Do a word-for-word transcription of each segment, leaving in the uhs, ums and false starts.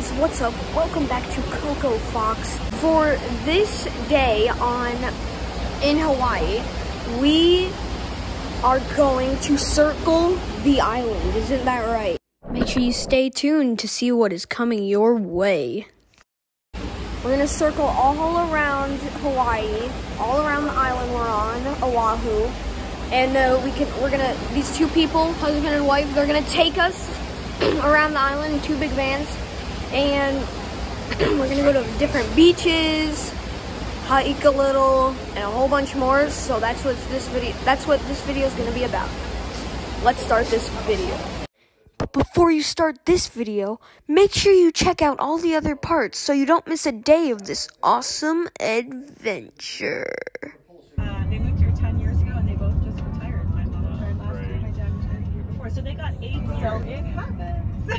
guys, what's up? Welcome back to Coco Fox. For this day on in Hawaii, we are going to circle the island. Isn't that right? Make sure you stay tuned to see what is coming your way. We're gonna circle all around Hawaii, all around the island we're on, Oahu, and uh, we can. We're gonna. These two people, husband and wife, they're gonna take us around the island in two big vans, and we're gonna go to different beaches, hike a little, and a whole bunch more. So that's what this video. That's what this video is gonna be about. Let's start this video. But before you start this video, make sure you check out all the other parts so you don't miss a day of this awesome adventure. Uh, they moved here ten years ago and they both just retired. My mom retired last year, my dad retired the year before. So they got eight, so it happens.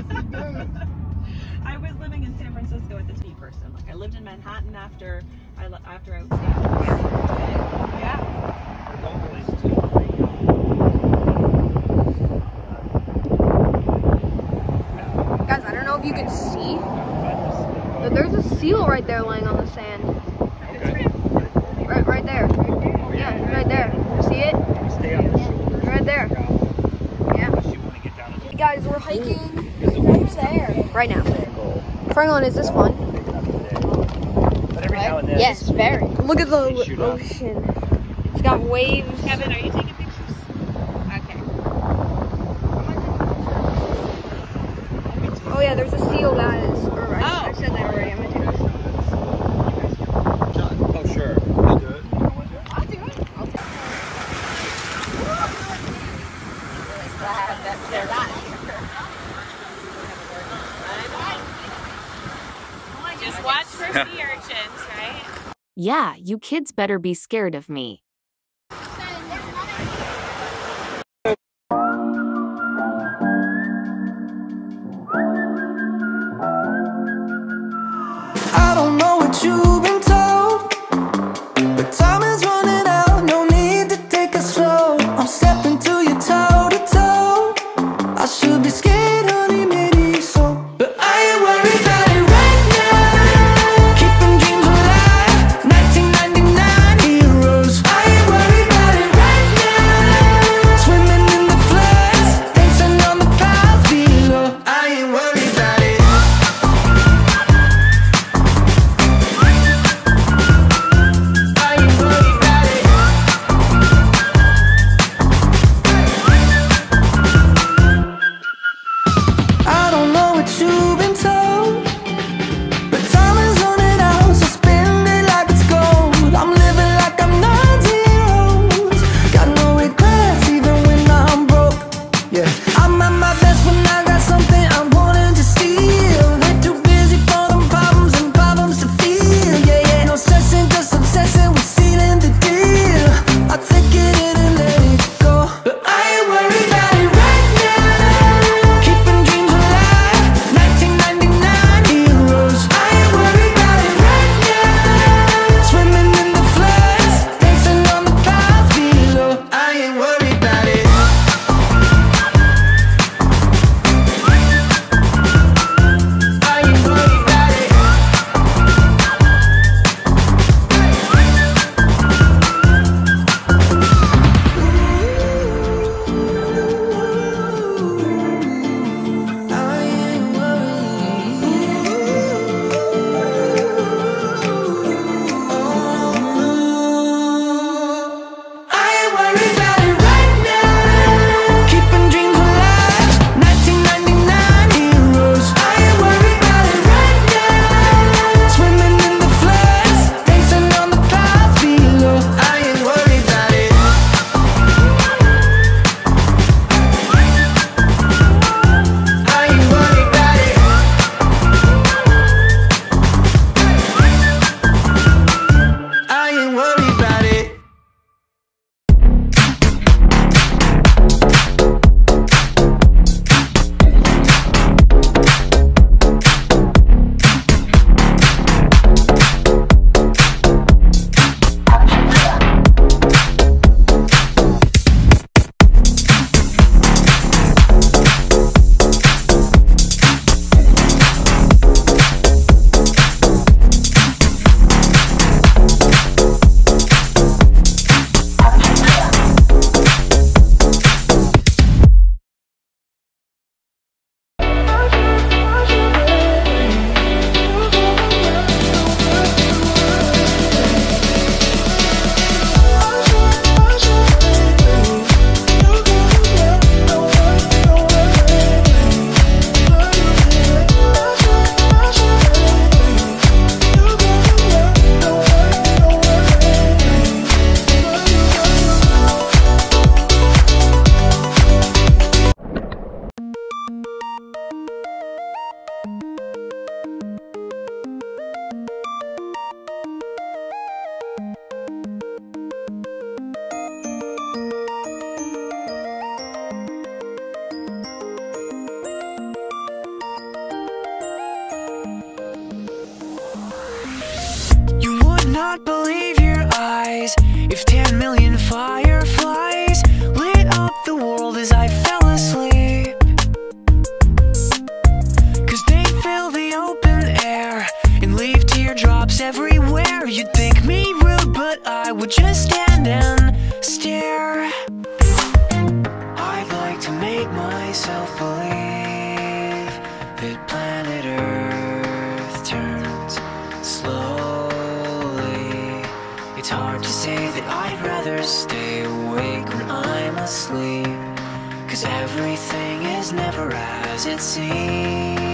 I was living in San Francisco at the T person. Like I lived in Manhattan after I after I was yeah. Guys, I don't know if you can see, but there's a seal right there laying on the sand. Okay. Right, right there. Yeah, right there. See it? Right there. Yeah. Hey guys, we're hiking right there. Right now. Franklin, is this fun? Right? Yes, very. Look at the ocean. It's got waves. Kevin, are you taking pictures? Okay. Oh yeah, there's a seal, guys. Or I, Oh. I said that already. I'm gonna take this. Oh, sure. I'll do it. I'll do it. I'll do it. Really glad that they're not here. Just watch for sea urchins, right? Yeah, you kids better be scared of me. I don't know what you've been told, but time is running out, no need to take it slow. I'm stepping to you toe to toe. I should be scared, honey, maybe so, but I ain't worried about it right now. Keeping dreams alive, nineteen ninety-nine heroes. I If ten million fireflies lit up the world as I fell asleep, 'cause they fill the open air and leave teardrops everywhere. You'd think me rude, but I would just stand and stare. I'd like to make myself believe that planet Earth turns slowly. It's hard to say that I'd rather stay awake when I'm asleep, 'cause everything is never as it seems.